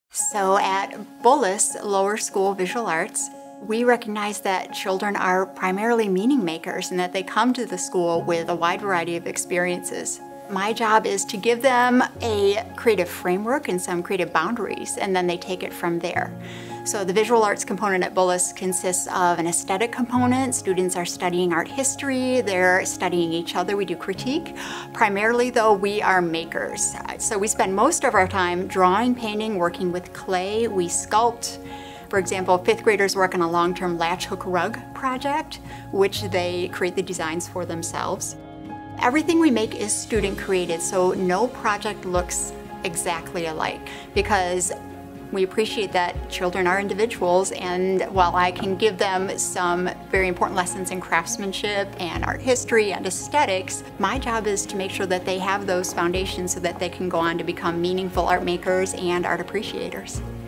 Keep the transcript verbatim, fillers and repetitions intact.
So at Bullis Lower School Visual Arts, we recognize that children are primarily meaning makers and that they come to the school with a wide variety of experiences. My job is to give them a creative framework and some creative boundaries, and then they take it from there. So the visual arts component at Bullis consists of an aesthetic component. Students are studying art history, they're studying each other, we do critique. Primarily though, we are makers. So we spend most of our time drawing, painting, working with clay, we sculpt. For example, fifth graders work on a long-term latch hook rug project, which they create the designs for themselves. Everything we make is student created, so no project looks exactly alike, because we appreciate that children are individuals, and while I can give them some very important lessons in craftsmanship and art history and aesthetics, my job is to make sure that they have those foundations so that they can go on to become meaningful art makers and art appreciators.